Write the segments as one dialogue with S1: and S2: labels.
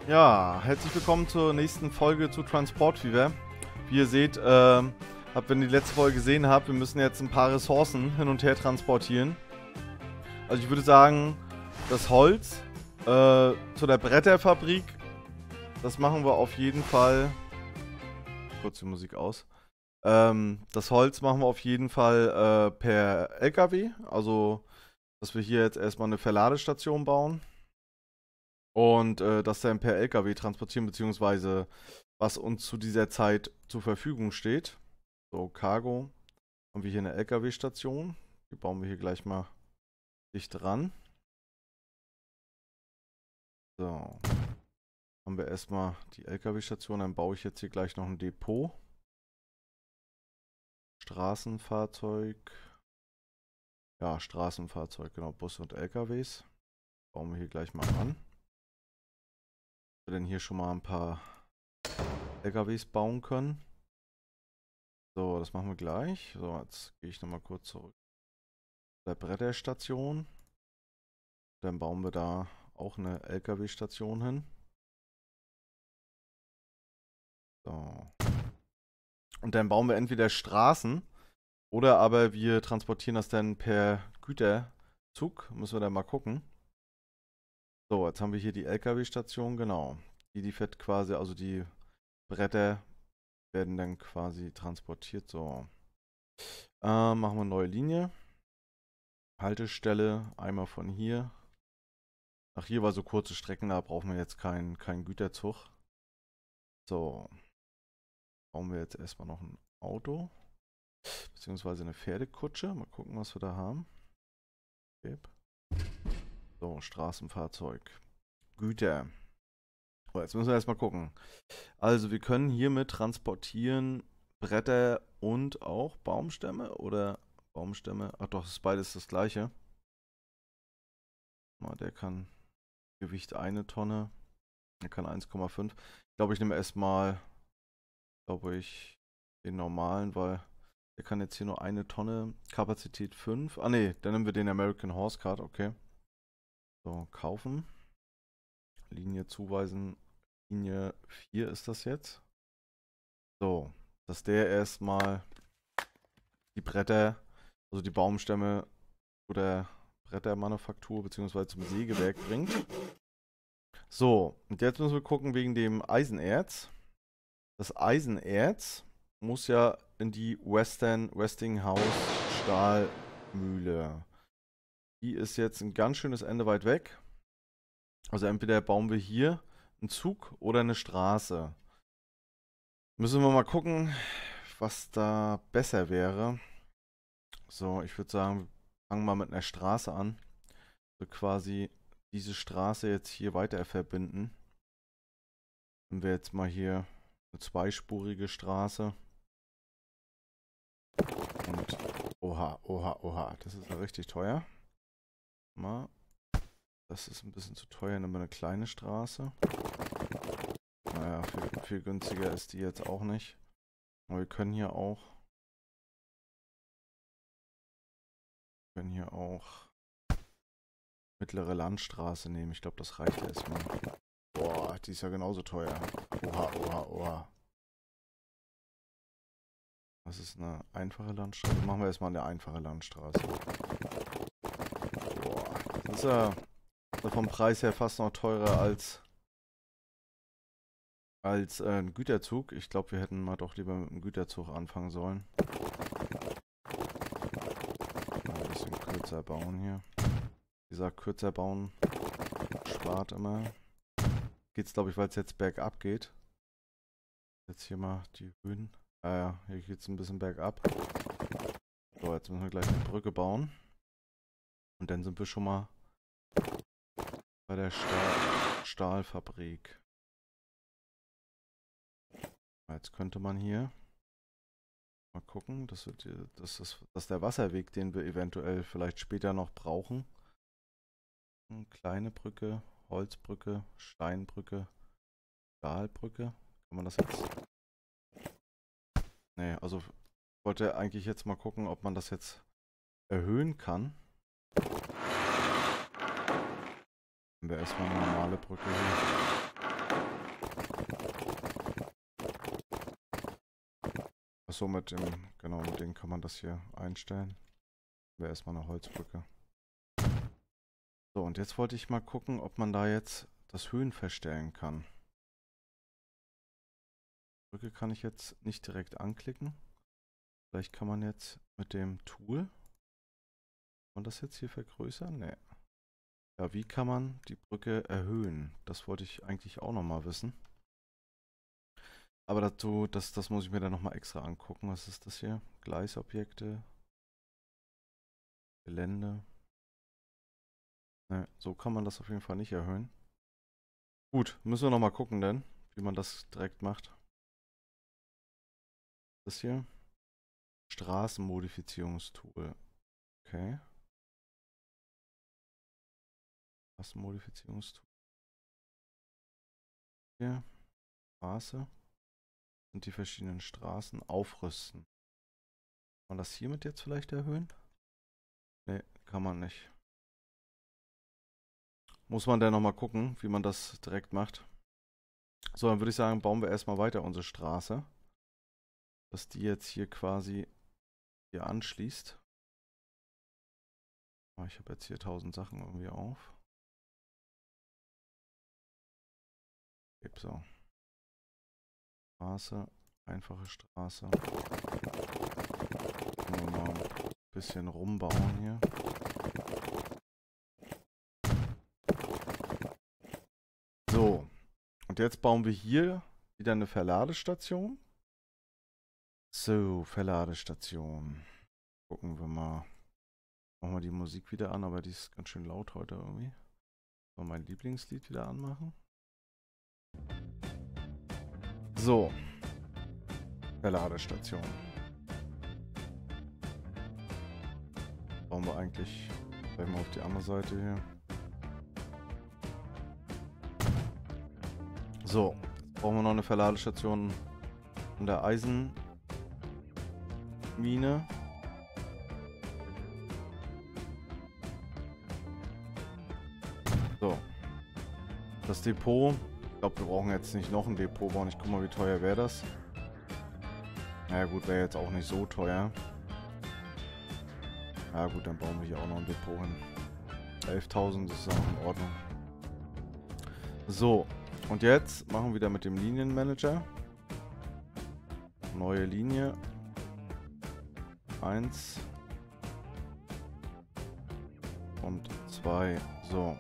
S1: Ja, herzlich willkommen zur nächsten Folge zu Transport Fever. Wie ihr seht, wenn ihr die letzte Folge gesehen habt, wir müssen jetzt ein paar Ressourcen hin und her transportieren. Also ich würde sagen, das Holz zu der Bretterfabrik, das machen wir auf jeden Fall. Kurz die Musik aus. Das Holz machen wir auf jeden Fall per LKW. Also, dass wir hier jetzt erstmal eine Verladestation bauen. Und das dann per LKW transportieren, beziehungsweise was uns zu dieser Zeit zur Verfügung steht. So, Cargo. Haben wir hier eine LKW-Station. Die bauen wir hier gleich mal dicht dran. So. Haben wir erstmal die LKW-Station. Dann baue ich jetzt hier gleich noch ein Depot. Straßenfahrzeug. Ja, Straßenfahrzeug, genau. Busse und LKWs. Bauen wir hier gleich mal an. Wir denn hier schon mal ein paar LKWs bauen können. So, das machen wir gleich. So, jetzt gehe ich nochmal kurz zurück zur Bretterstation. Dann bauen wir da auch eine LKW-Station hin. So. Und dann bauen wir entweder Straßen oder aber wir transportieren das dann per Güterzug. Müssen wir dann mal gucken. So, jetzt haben wir hier die LKW-Station, genau. Die fährt quasi, also die Bretter werden dann quasi transportiert. So. Machen wir eine neue Linie. Haltestelle, einmal von hier. Ach, hier war so kurze Strecken, da brauchen wir jetzt keinen Güterzug. So. Bauen wir jetzt erstmal noch ein Auto. Beziehungsweise eine Pferdekutsche. Mal gucken, was wir da haben. Okay. So, Straßenfahrzeug. Güter. So, jetzt müssen wir erstmal gucken. Also, wir können hiermit transportieren Bretter und auch Baumstämme oder Baumstämme. Ach doch, das ist beides das gleiche. Der kann Gewicht 1 Tonne. Der kann 1,5. Ich glaube, ich nehme erstmal, den normalen, weil der kann jetzt hier nur 1 Tonne. Kapazität 5. Ah ne, dann nehmen wir den American Horse Card, okay. So, kaufen. Linie zuweisen. Linie 4 ist das jetzt. So, dass der erstmal die Bretter, also die Baumstämme oder Brettermanufaktur bzw. zum Sägewerk bringt. So, und jetzt müssen wir gucken wegen dem Eisenerz. Das Eisenerz muss ja in die Westinghouse Stahlmühle. Die ist jetzt ein ganz schönes Ende weit weg. Also entweder bauen wir hier einen Zug oder eine Straße. Müssen wir mal gucken, was da besser wäre. So, ich würde sagen, wir fangen mal mit einer Straße an. So quasi diese Straße jetzt hier weiter verbinden. Nehmen wir jetzt mal hier eine zweispurige Straße. Und oha, das ist ja richtig teuer. Mal. Das ist ein bisschen zu teuer, nehmen wir eine kleine Straße. Naja, viel günstiger ist die jetzt auch nicht. Aber wir können hier auch mittlere Landstraße nehmen. Ich glaube, das reicht erstmal. Boah, die ist ja genauso teuer. Oha. Das ist eine einfache Landstraße. Machen wir erstmal eine einfache Landstraße. Boah, das ist ja vom Preis her fast noch teurer als ein Güterzug. Ich glaube, wir hätten mal doch lieber mit einem Güterzug anfangen sollen. Mal ein bisschen kürzer bauen hier. Wie gesagt, kürzer bauen spart immer. Geht's, glaube ich, weil es jetzt bergab geht. Jetzt hier mal die Höhen. Ja, hier geht es ein bisschen bergab. So, jetzt müssen wir gleich eine Brücke bauen. Und dann sind wir schon mal bei der Stahlfabrik. Jetzt könnte man hier mal gucken, dass der Wasserweg, den wir eventuell vielleicht später noch brauchen. Eine kleine Brücke, Holzbrücke, Steinbrücke, Stahlbrücke. Kann man das jetzt? Nee, also ich wollte eigentlich jetzt mal gucken, ob man das jetzt erhöhen kann. Haben wir erstmal eine normale Brücke hier. Achso, mit dem, genau, mit denen kann man das hier einstellen. Wäre erstmal eine Holzbrücke. So, und jetzt wollte ich mal gucken, ob man da jetzt das Höhen verstellen kann. Brücke kann ich jetzt nicht direkt anklicken. Vielleicht kann man jetzt mit dem Tool, kann man das jetzt hier vergrößern? Nee. Ja, wie kann man die Brücke erhöhen? Das wollte ich eigentlich auch nochmal wissen. Aber dazu, das muss ich mir dann nochmal extra angucken. Was ist das hier? Gleisobjekte. Gelände. Ne, so kann man das auf jeden Fall nicht erhöhen. Gut, müssen wir nochmal gucken dann, wie man das direkt macht. Das hier. Straßenmodifizierungstool. Okay. Straßenmodifizierungstool. Hier. Straße. Und die verschiedenen Straßen aufrüsten. Kann man das hiermit jetzt vielleicht erhöhen? Ne, kann man nicht. Muss man dann nochmal gucken, wie man das direkt macht. So, dann würde ich sagen, bauen wir erstmal weiter unsere Straße. Dass die jetzt hier quasi hier anschließt. Ich habe jetzt hier 1000 Sachen irgendwie auf. So. Straße, einfache Straße. Nur mal ein bisschen rumbauen hier. So. Und jetzt bauen wir hier wieder eine Verladestation. So, Verladestation. Gucken wir mal. Machen wir die Musik wieder an, aber die ist ganz schön laut heute irgendwie. Mal mein Lieblingslied wieder anmachen. So. Verladestation. Bauen wir eigentlich gleich mal auf die andere Seite hier. So. Jetzt brauchen wir noch eine Verladestation an der Eisenmine. So. Das Depot. Ich glaube, wir brauchen jetzt nicht noch ein Depot bauen. Ich guck mal, wie teuer wäre das. Naja gut, wäre jetzt auch nicht so teuer. Ja gut, dann bauen wir hier auch noch ein Depot hin. 11.000 ist auch in Ordnung. So, und jetzt machen wir wieder mit dem Linienmanager. Neue Linie. 1 und 2. So.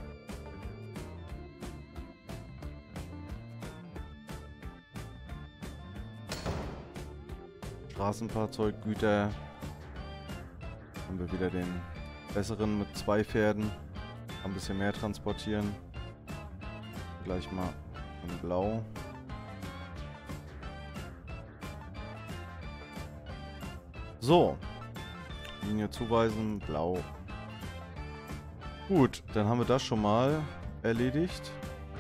S1: Straßenfahrzeuggüter. Haben wir wieder den besseren mit 2 Pferden. Ein bisschen mehr transportieren. Gleich mal in Blau. So. Linie zuweisen, Blau. Gut, dann haben wir das schon mal erledigt.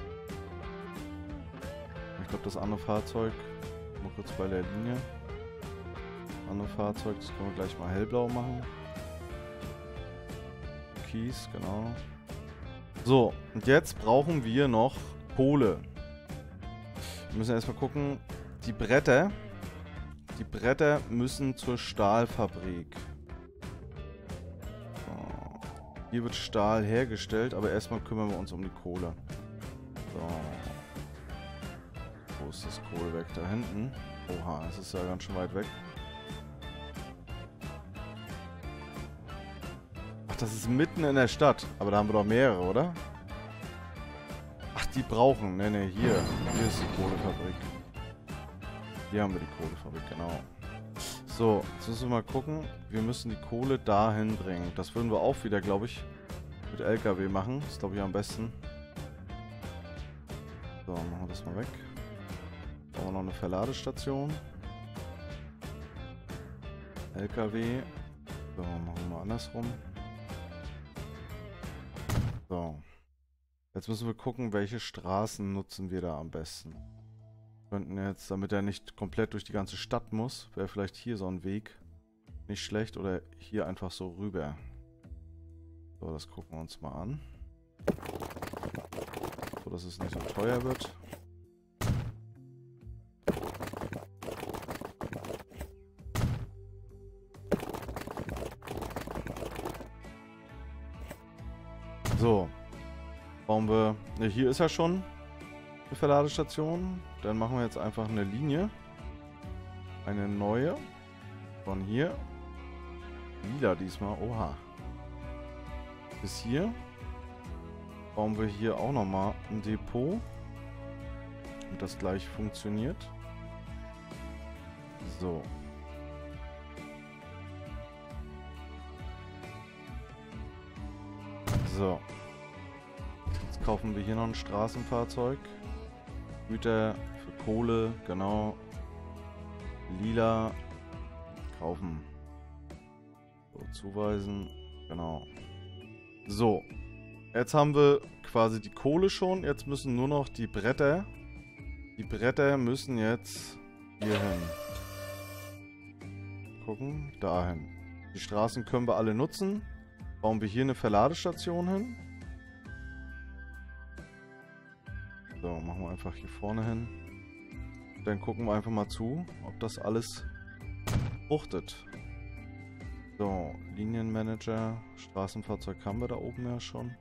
S1: Ich glaube, das andere Fahrzeug. Mal kurz bei der Linie. Andere Fahrzeug, das können wir gleich mal hellblau machen. Kies, genau. So, und jetzt brauchen wir noch Kohle. Wir müssen erstmal gucken, die Bretter müssen zur Stahlfabrik. So. Hier wird Stahl hergestellt, aber erstmal kümmern wir uns um die Kohle. So. Wo ist das Kohlewerk? Da hinten. Oha, es ist ja ganz schön weit weg. Ach, das ist mitten in der Stadt. Aber da haben wir doch mehrere, oder? Ach, die brauchen. Ne, hier. Hier ist die Kohlefabrik. Hier haben wir die Kohlefabrik, genau. So, jetzt müssen wir mal gucken. Wir müssen die Kohle dahin bringen. Das würden wir auch wieder, glaube ich, mit LKW machen. Das ist, glaube ich, am besten. So, machen wir das mal weg. Brauchen wir noch eine Verladestation. LKW. So, machen wir mal andersrum. So. Jetzt müssen wir gucken, welche Straßen nutzen wir da am besten. Wir könnten jetzt, damit er nicht komplett durch die ganze Stadt muss, wäre vielleicht hier so ein Weg nicht schlecht oder hier einfach so rüber. So, das gucken wir uns mal an. So, dass es nicht so teuer wird. So. Bauen wir... Ne, hier ist ja schon eine Verladestation. Dann machen wir jetzt einfach eine Linie. Eine neue. Von hier. Lila diesmal. Oha. Bis hier. Bauen wir hier auch nochmal ein Depot. Und das gleich funktioniert. So. So. Jetzt kaufen wir hier noch ein Straßenfahrzeug. Güter für Kohle, genau. Lila. Kaufen. So, zuweisen. Genau. So. Jetzt haben wir quasi die Kohle schon. Jetzt müssen nur noch die Bretter. Die Bretter müssen jetzt hier hin. Gucken. Dahin. Die Straßen können wir alle nutzen. Bauen wir hier eine Verladestation hin. So, machen wir einfach hier vorne hin. Dann gucken wir einfach mal zu, ob das alles fruchtet. So, Linienmanager, Straßenfahrzeug haben wir da oben ja schon.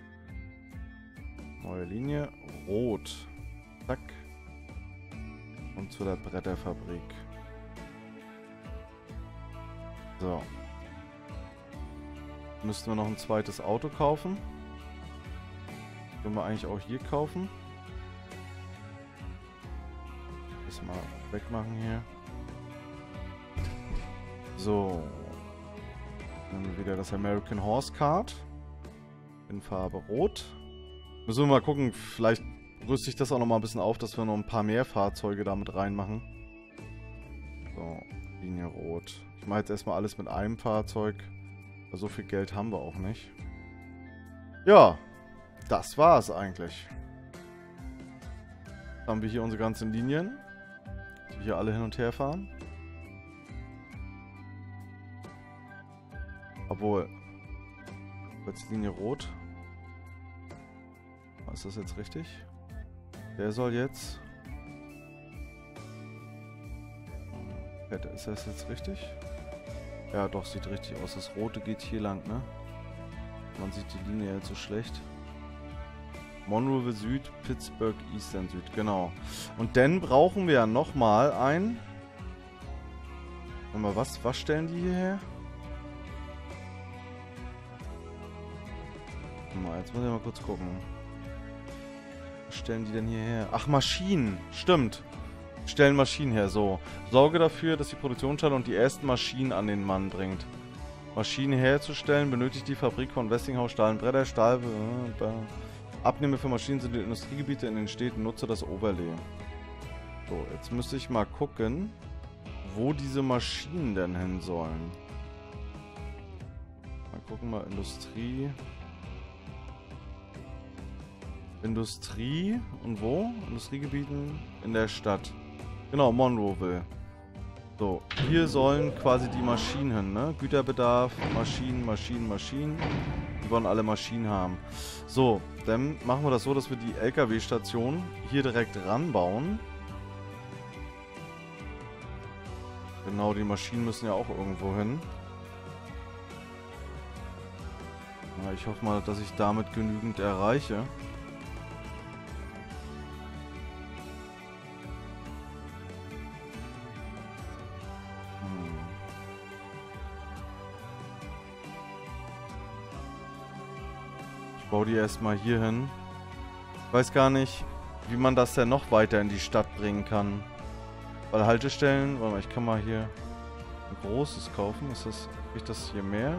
S1: Neue Linie, rot. Zack. Und zu der Bretterfabrik. So. Müssten wir noch ein zweites Auto kaufen. Können wir eigentlich auch hier kaufen. Das mal wegmachen hier. So. Nehmen wir wieder das American Horse Cart. In Farbe Rot. Müssen wir mal gucken, vielleicht rüste ich das auch noch mal ein bisschen auf, dass wir noch ein paar mehr Fahrzeuge damit reinmachen. So, Linie Rot. Ich mache jetzt erstmal alles mit einem Fahrzeug. So viel Geld haben wir auch nicht. Ja, das war's eigentlich. Jetzt haben wir hier unsere ganzen Linien, die hier alle hin und her fahren. Obwohl, jetzt Linie Rot. Ist das jetzt richtig? Der soll jetzt... Ist das jetzt richtig? Ja, doch, sieht richtig aus. Das Rote geht hier lang, ne? Man sieht die Linie jetzt so schlecht. Monroeville Süd, Pittsburgh Eastern Süd, genau. Und dann brauchen wir ja nochmal ein... Warte mal, was stellen die hierher? Warte mal, jetzt muss ich mal kurz gucken. Was stellen die denn hierher? Ach, Maschinen, stimmt. Stellen Maschinen her, so. Sorge dafür, dass die Produktionsstelle und die ersten Maschinen an den Mann bringt. Maschinen herzustellen benötigt die Fabrik von Westinghouse Stahl und Bretter. Stahl... Abnehmer für Maschinen sind die Industriegebiete in den Städten. Nutze das Overlay. So, jetzt müsste ich mal gucken, wo diese Maschinen denn hin sollen. Mal gucken, mal Industrie. Industrie und wo? Industriegebieten in der Stadt. Genau, Monroeville. So, hier sollen quasi die Maschinen hin, ne? Güterbedarf, Maschinen, Maschinen, Maschinen. Die wollen alle Maschinen haben. So, dann machen wir das so, dass wir die LKW-Station hier direkt ranbauen. Genau, die Maschinen müssen ja auch irgendwo hin. Ja, ich hoffe mal, dass ich damit genügend erreiche. Ich baue die erstmal hier hin. Ich weiß gar nicht, wie man das denn noch weiter in die Stadt bringen kann. Weil Haltestellen, warte mal, ich kann mal hier ein großes kaufen. Ist das, krieg ich das hier mehr?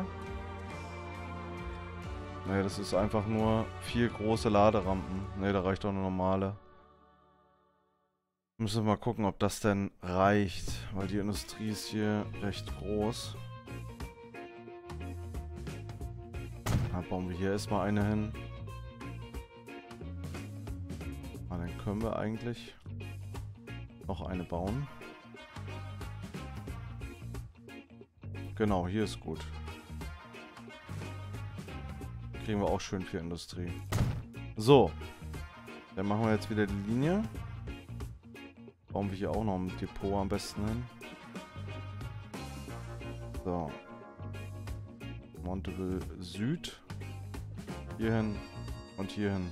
S1: Nee, das ist einfach nur 4 große Laderampen. Nee, da reicht doch eine normale. Müssen wir mal gucken, ob das denn reicht. Weil die Industrie ist hier recht groß. Dann bauen wir hier erstmal eine hin. Ah, dann können wir eigentlich noch eine bauen. Genau, hier ist gut. Kriegen wir auch schön für Industrie. So. Dann machen wir jetzt wieder die Linie. Bauen wir hier auch noch ein Depot am besten hin. So. Monroeville Süd. Hierhin und hierhin.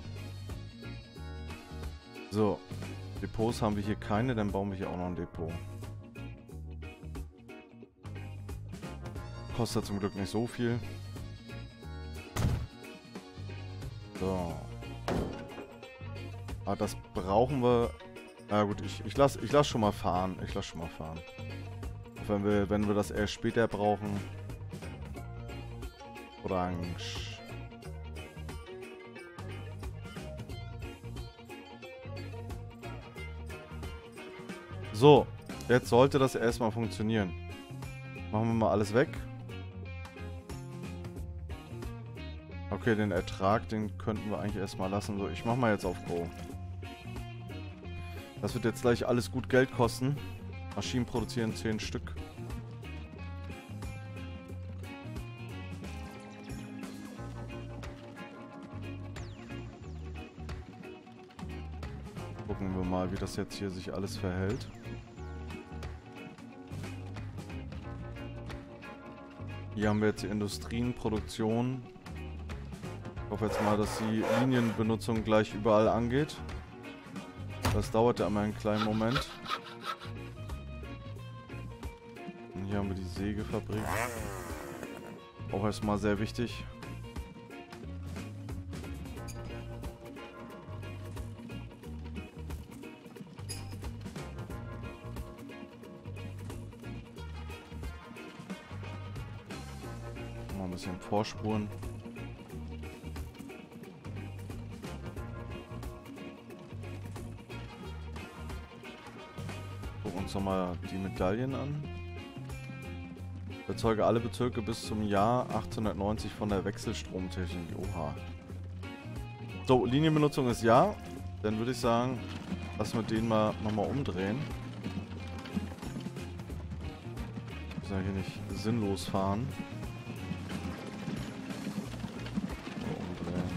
S1: So. Depots haben wir hier keine, dann bauen wir hier auch noch ein Depot. Kostet zum Glück nicht so viel. So. Ah, das brauchen wir. Na gut, ich lass schon mal fahren. Ich lass schon mal fahren. Auch wenn wir das erst später brauchen. Orange. So, jetzt sollte das erstmal funktionieren. Machen wir mal alles weg. Okay, den Ertrag, den könnten wir eigentlich erstmal lassen. So, ich mach mal jetzt auf Go. Das wird jetzt gleich alles gut Geld kosten. Maschinen produzieren 10 Stück. Gucken wir mal, wie das jetzt hier sich alles verhält. Hier haben wir jetzt die Industrien, Produktion. Ich hoffe jetzt mal, dass die Linienbenutzung gleich überall angeht. Das dauert ja immer einen kleinen Moment. Und hier haben wir die Sägefabrik. Auch erstmal sehr wichtig. Mal ein bisschen vorspuren. Gucken uns nochmal die Medaillen an. Erzeuge alle Bezirke bis zum Jahr 1890 von der Wechselstromtechnik. Oha. So, Linienbenutzung ist ja. Dann würde ich sagen, lassen wir den mal nochmal umdrehen. Ich soll hier nicht sinnlos fahren. So, umdrehen.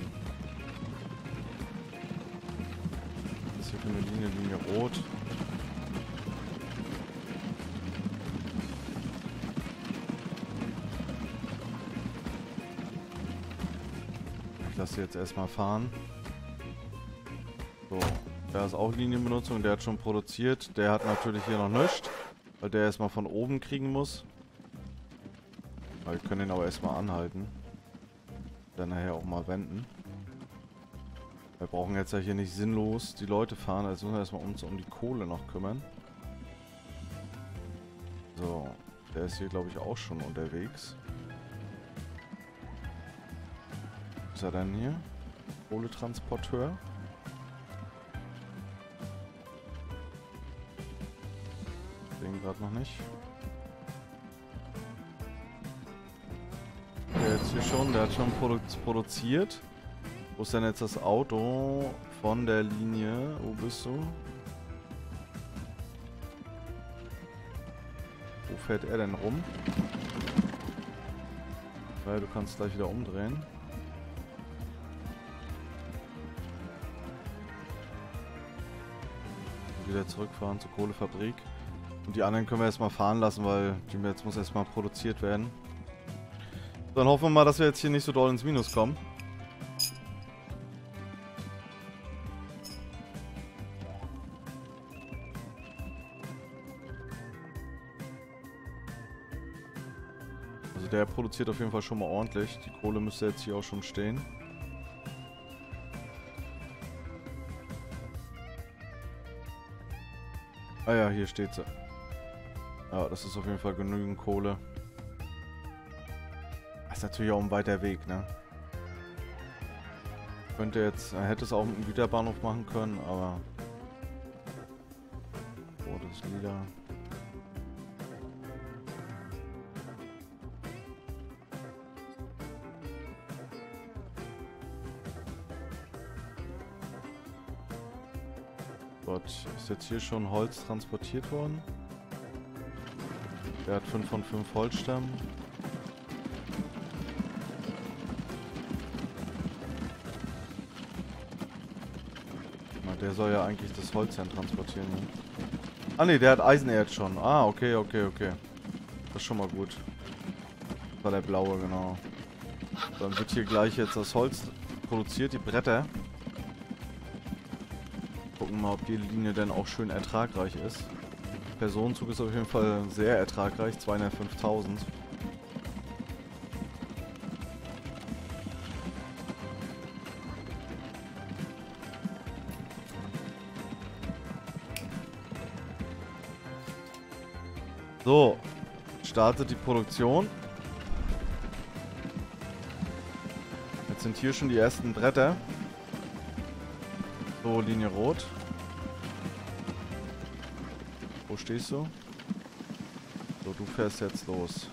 S1: Das ist hier für eine Linie rot. Ich lasse jetzt erstmal fahren. So, da ist auch Linienbenutzung, der hat schon produziert. Der hat natürlich hier noch nichts, weil der erstmal von oben kriegen muss. Wir können ihn aber erstmal anhalten. Dann nachher auch mal wenden. Wir brauchen jetzt ja hier nicht sinnlos die Leute fahren, also müssen wir erstmal uns um die Kohle noch kümmern. So, der ist hier glaube ich auch schon unterwegs. Was ist er denn hier? Kohletransporteur. Den gerade noch nicht. Der jetzt hier schon, der hat schon produziert. Wo ist denn jetzt das Auto von der Linie? Wo bist du? Wo fährt er denn rum? Weil du kannst gleich wieder umdrehen. Wieder zurückfahren zur Kohlefabrik. Und die anderen können wir erstmal fahren lassen, weil die jetzt muss erstmal produziert werden. Dann hoffen wir mal, dass wir jetzt hier nicht so doll ins Minus kommen. Also der produziert auf jeden Fall schon mal ordentlich. Die Kohle müsste jetzt hier auch schon stehen. Ah ja, hier steht sie. Ja, das ist auf jeden Fall genügend Kohle. Das ist natürlich auch ein weiter Weg, ne? Könnte jetzt, er hätte es auch mit dem Güterbahnhof machen können, aber... Oh, das ist lila. Gott, ist jetzt hier schon Holz transportiert worden? Der hat 5 von 5 Holzstämmen. Na, der soll ja eigentlich das Holz dann transportieren, ne? Ah ne, der hat Eisenerz schon. Ah, okay, okay, okay. Das ist schon mal gut. Das war der blaue, genau. Dann wird hier gleich jetzt das Holz produziert, die Bretter. Gucken mal, ob die Linie dann auch schön ertragreich ist. Personenzug ist auf jeden Fall sehr ertragreich, 205.000. So, startet die Produktion. Jetzt sind hier schon die ersten Bretter. So, Linie rot. Wo stehst du? So, du fährst jetzt los.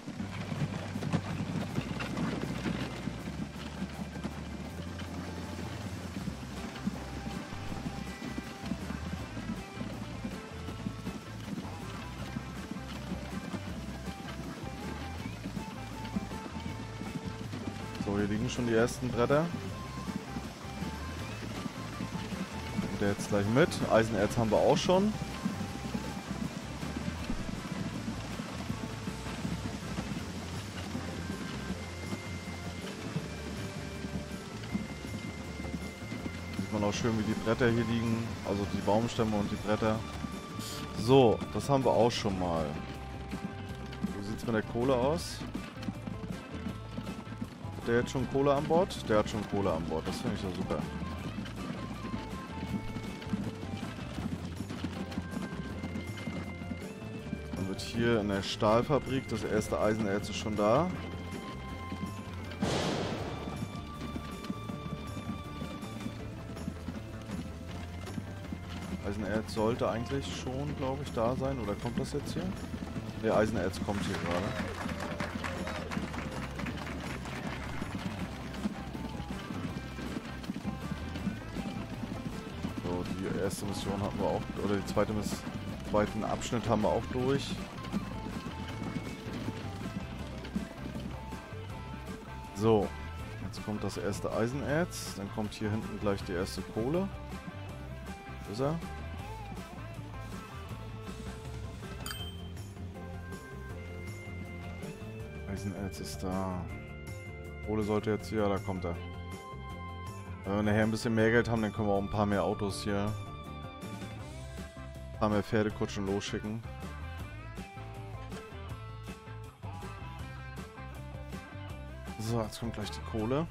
S1: So, hier liegen schon die ersten Bretter. Und der jetzt gleich mit. Eisenerz haben wir auch schon. Sieht man auch schön, wie die Bretter hier liegen. Also die Baumstämme und die Bretter. So, das haben wir auch schon mal. Wie sieht es mit der Kohle aus? Hat der jetzt schon Kohle an Bord? Der hat schon Kohle an Bord. Das finde ich ja super. Dann wird hier in der Stahlfabrik das erste Eisenerz ist schon da. Eisenerz sollte eigentlich schon, glaube ich, da sein. Oder kommt das jetzt hier? Ne, Eisenerz kommt hier gerade. So, die erste Mission hatten wir auch, oder die zweiten Abschnitt haben wir auch durch. So, jetzt kommt das erste Eisenerz. Dann kommt hier hinten gleich die erste Kohle. Wo ist er? Eisenerz ist da. Kohle sollte jetzt hier, da kommt er. Wenn wir nachher ein bisschen mehr Geld haben, dann können wir auch ein paar mehr Autos hier, ein paar mehr Pferdekutschen losschicken. So, jetzt kommt gleich die Kohle.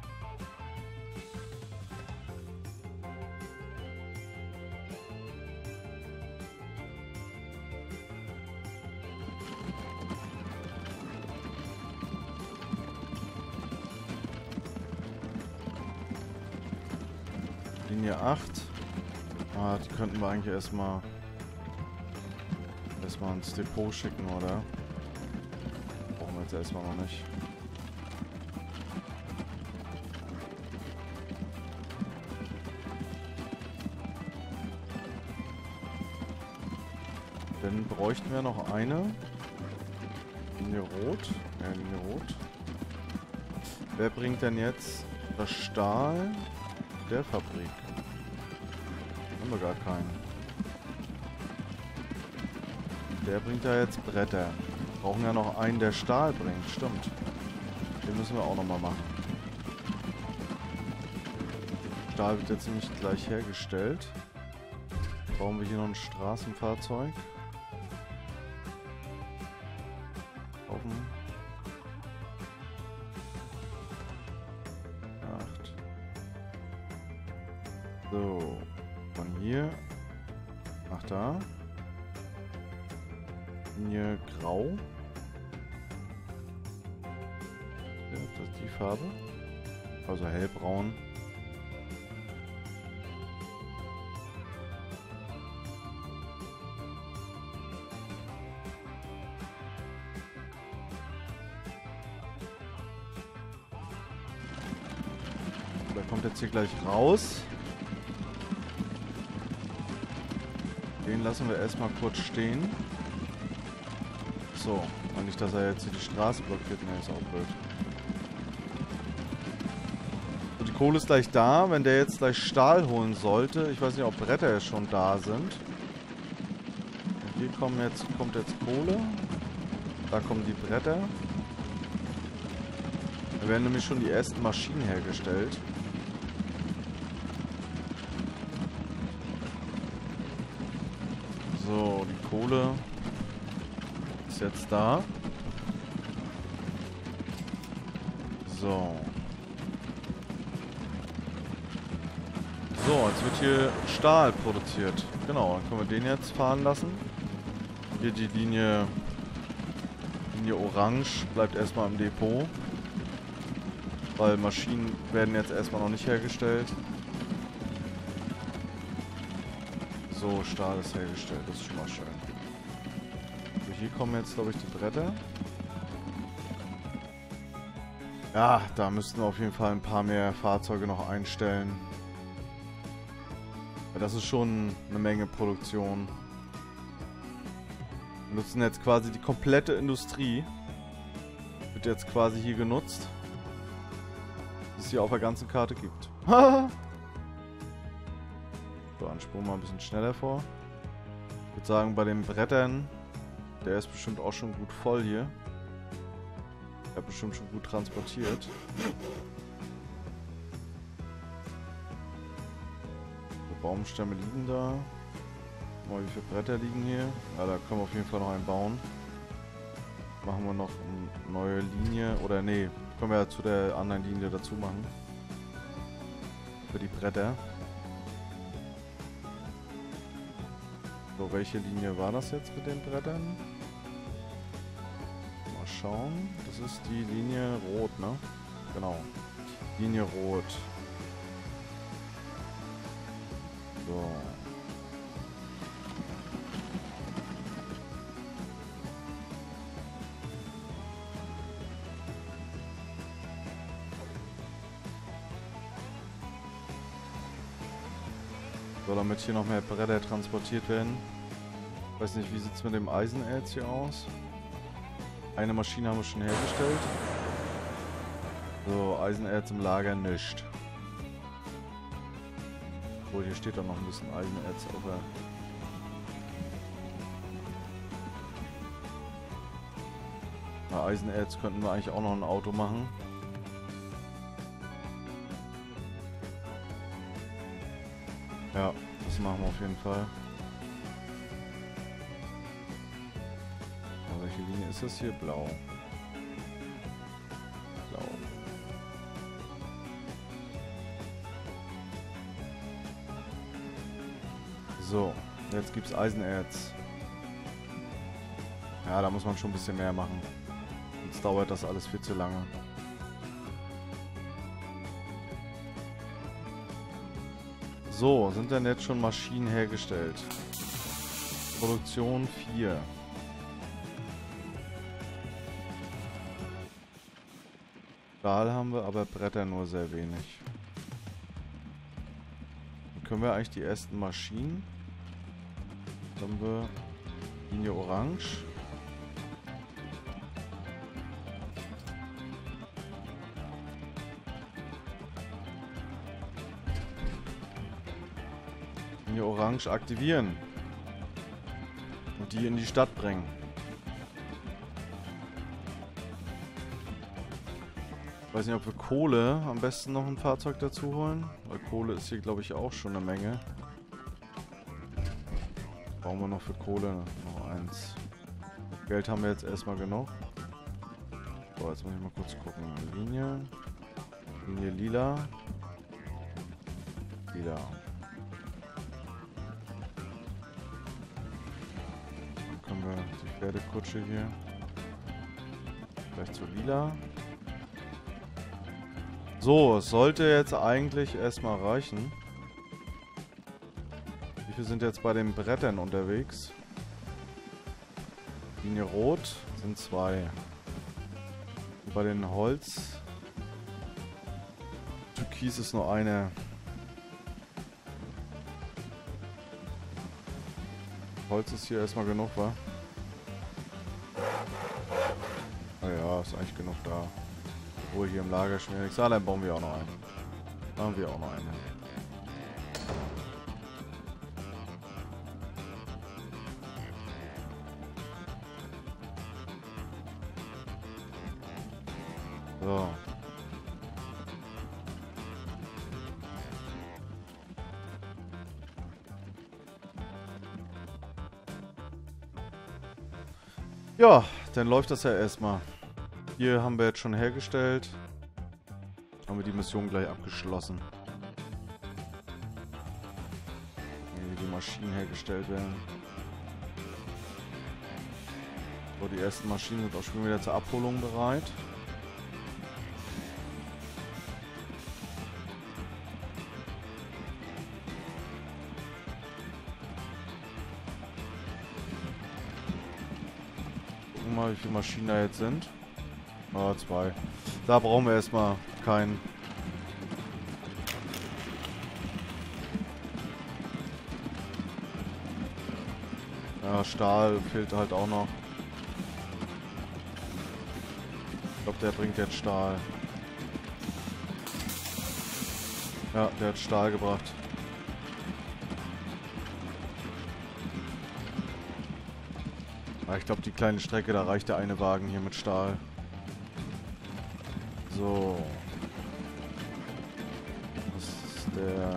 S1: Linie 8. Ah, die könnten wir eigentlich erstmal ins Depot schicken, oder? Brauchen wir jetzt erstmal noch nicht. Dann bräuchten wir noch eine. Linie Rot. Ja, Linie Rot. Wer bringt denn jetzt das Stahl der Fabrik? Haben wir gar keinen. Der bringt ja jetzt Bretter. Wir brauchen ja noch einen, der Stahl bringt. Stimmt. Den müssen wir auch nochmal machen. Stahl wird jetzt nämlich gleich hergestellt. Brauchen wir hier noch ein Straßenfahrzeug. Kaufen. 8. So. Von hier nach da. Linie grau. Ja, das ist die Farbe. Also hellbraun. Der kommt jetzt hier gleich raus. Den lassen wir erstmal kurz stehen. So, und nicht, dass er jetzt hier die Straße blockiert. Ne, ist auch blöd. So, die Kohle ist gleich da. Wenn der jetzt gleich Stahl holen sollte, ich weiß nicht, ob Bretter jetzt schon da sind. Hier kommt jetzt Kohle. Da kommen die Bretter. Da werden nämlich schon die ersten Maschinen hergestellt. So, die Kohle ist jetzt da. So. So, jetzt wird hier Stahl produziert. Genau, dann können wir den jetzt fahren lassen. Hier die Linie Orange bleibt erstmal im Depot. Weil Maschinen werden jetzt erstmal noch nicht hergestellt. So, Stahl ist hergestellt, das ist schon mal schön. So, hier kommen jetzt, glaube ich, die Bretter. Ja, da müssten wir auf jeden Fall ein paar mehr Fahrzeuge noch einstellen. Weil das ist schon eine Menge Produktion. Wir nutzen jetzt quasi die komplette Industrie. Wird jetzt quasi hier genutzt. Die es hier auf der ganzen Karte gibt. So, dann spulen wir mal ein bisschen schneller vor. Ich würde sagen, bei den Brettern, der ist bestimmt auch schon gut voll hier. Der hat bestimmt schon gut transportiert. So, Baumstämme liegen da. Mal, wie viele Bretter liegen hier? Ja, da können wir auf jeden Fall noch einen bauen. Machen wir noch eine neue Linie. Oder nee, können wir ja zu der anderen Linie dazu machen. Für die Bretter. So, welche Linie war das jetzt mit den Brettern? Mal schauen. Das ist die Linie Rot, ne? Genau. Linie Rot. So. So, damit hier noch mehr Bretter transportiert werden. Weiß nicht, wie sieht es mit dem Eisenerz hier aus? Eine Maschine haben wir schon hergestellt. So, Eisenerz im Lager nicht. Obwohl, hier steht doch noch ein bisschen Eisenerz, aber... Na, Eisenerz könnten wir eigentlich auch noch ein Auto machen. Ja, das machen wir auf jeden Fall. Aber welche Linie ist das hier? Blau. Blau. So, jetzt gibt's Eisenerz. Ja, da muss man schon ein bisschen mehr machen. Sonst dauert das alles viel zu lange. So, sind denn jetzt schon Maschinen hergestellt? Produktion 4. Stahl haben wir, aber Bretter nur sehr wenig. Dann können wir eigentlich die ersten Maschinen. Dann haben wir Linie Orange. Linie Orange aktivieren. Und die in die Stadt bringen. Ich weiß nicht, ob wir Kohle am besten noch ein Fahrzeug dazu holen. Weil Kohle ist hier, glaube ich, auch schon eine Menge. Brauchen wir noch für Kohle noch eins. Geld haben wir jetzt erstmal genug. So, jetzt muss ich mal kurz gucken. Linie. Linie lila. Lila. Dann können wir die Pferdekutsche hier gleich zu lila. So, es sollte jetzt eigentlich erstmal reichen. Wie viele sind jetzt bei den Brettern unterwegs? Linie Rot sind 2. Und bei den Holz... Türkis ist nur eine. Holz ist hier erstmal genug, wa? Naja, ist eigentlich genug da. Obwohl hier im Lager schon nichts. Ah, dann bauen wir auch noch einen. Bauen wir auch noch einen. So. Ja, dann läuft das ja erstmal. Hier haben wir jetzt schon hergestellt. Haben wir die Mission gleich abgeschlossen. Wie die Maschinen hergestellt werden. So, die ersten Maschinen sind auch schon wieder zur Abholung bereit. Gucken wir mal, wie viele Maschinen da jetzt sind. Ah, 2. Da brauchen wir erstmal keinen. Ja, Stahl fehlt halt auch noch. Ich glaube, der bringt jetzt Stahl. Ja, der hat Stahl gebracht. Aber ich glaube, die kleine Strecke, da reicht der eine Wagen hier mit Stahl. So. Das ist der...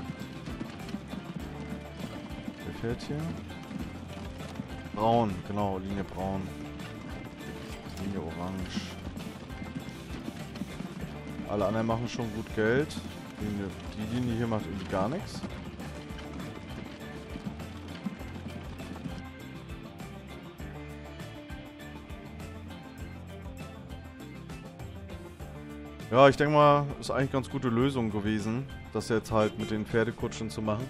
S1: Wer fährt hier? Braun, genau, Linie braun. Linie orange. Alle anderen machen schon gut Geld. Die Linie hier macht irgendwie gar nichts. Ja, ich denke mal, ist eigentlich ganz gute Lösung gewesen, das jetzt halt mit den Pferdekutschen zu machen.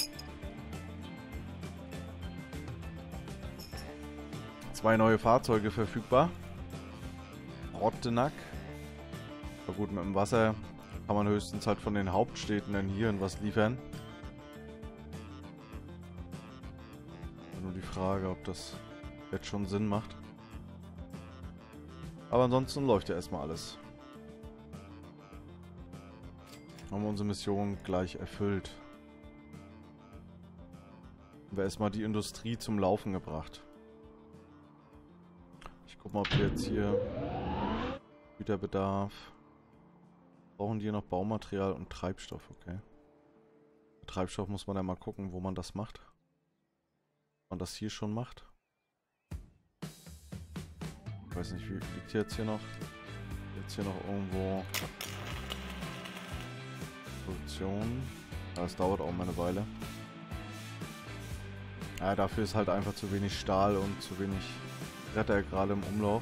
S1: Zwei neue Fahrzeuge verfügbar. Rottenack. Na gut, mit dem Wasser kann man höchstens halt von den Hauptstädten dann hierhin was liefern. Nur die Frage, ob das jetzt schon Sinn macht. Aber ansonsten läuft ja erstmal alles. Haben wir unsere Mission gleich erfüllt. Haben wir erstmal die Industrie zum Laufen gebracht. Ich guck mal, ob wir jetzt hier Güterbedarf. Brauchen die hier noch Baumaterial und Treibstoff, okay. Bei Treibstoff muss man ja mal gucken, wo man das macht. Ob man das hier schon macht. Ich weiß nicht, wie liegt jetzt hier noch? Jetzt hier noch irgendwo Produktion. Das dauert auch mal eine Weile. Ja, dafür ist halt einfach zu wenig Stahl und zu wenig Bretter gerade im Umlauf.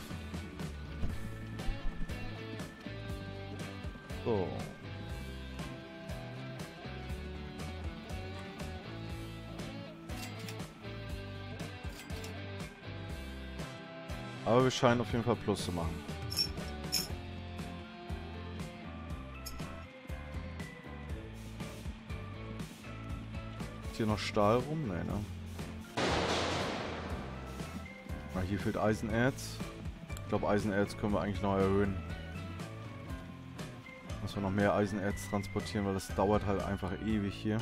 S1: So. Aber wir scheinen auf jeden Fall Plus zu machen. Ist hier noch Stahl rum? Nee, ne? Ah, hier fehlt Eisenerz. Ich glaube, Eisenerz können wir eigentlich noch erhöhen. Müssen wir noch mehr Eisenerz transportieren, weil das dauert halt einfach ewig hier.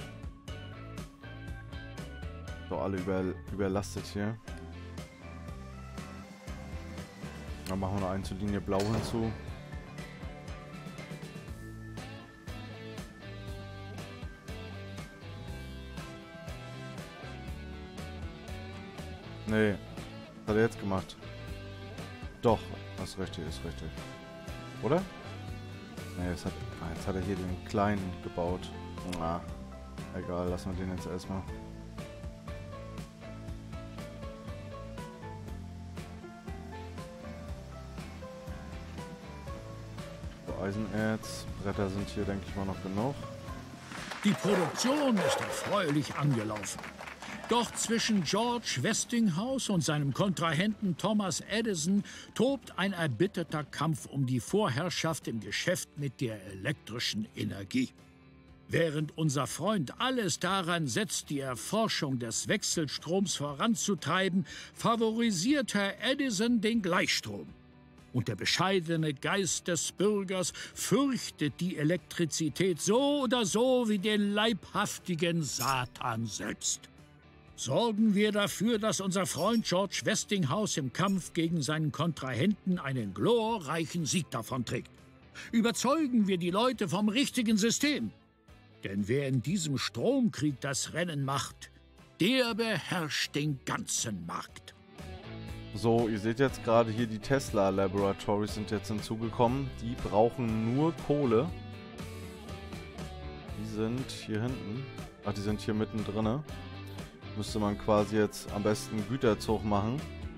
S1: So, alle überlastet hier. Dann machen wir noch einen zur Linie Blau hinzu. Nee, was hat er jetzt gemacht? Doch, das ist richtig, ist richtig. Oder? Nee, jetzt hat er hier den kleinen gebaut. Na, egal, lassen wir den jetzt erstmal. So, Eisenerz, Bretter sind hier, denke ich mal, noch genug.
S2: Die Produktion ist erfreulich angelaufen. Doch zwischen George Westinghouse und seinem Kontrahenten Thomas Edison tobt ein erbitterter Kampf um die Vorherrschaft im Geschäft mit der elektrischen Energie. Während unser Freund alles daran setzt, die Erforschung des Wechselstroms voranzutreiben, favorisiert Herr Edison den Gleichstrom. Und der bescheidene Geist des Bürgers fürchtet die Elektrizität so oder so wie den leibhaftigen Satan selbst. Sorgen wir dafür, dass unser Freund George Westinghouse im Kampf gegen seinen Kontrahenten einen glorreichen Sieg davonträgt. Überzeugen wir die Leute vom richtigen System. Denn wer in diesem Stromkrieg das Rennen macht, der beherrscht den ganzen Markt.
S1: So, ihr seht jetzt gerade hier, die Tesla Laboratories sind jetzt hinzugekommen. Die brauchen nur Kohle. Die sind hier hinten. Ach, die sind hier mittendrin. Müsste man quasi jetzt am besten einen Güterzug machen.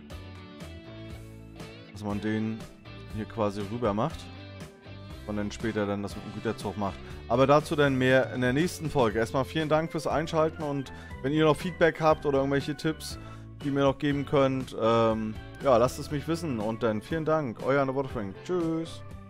S1: Dass man den hier quasi rüber macht. Und dann später dann das mit dem Güterzug macht. Aber dazu dann mehr in der nächsten Folge. Erstmal vielen Dank fürs Einschalten und wenn ihr noch Feedback habt oder irgendwelche Tipps, die ihr mir noch geben könnt, ja, lasst es mich wissen und dann vielen Dank. Euer Waterfrank. Tschüss.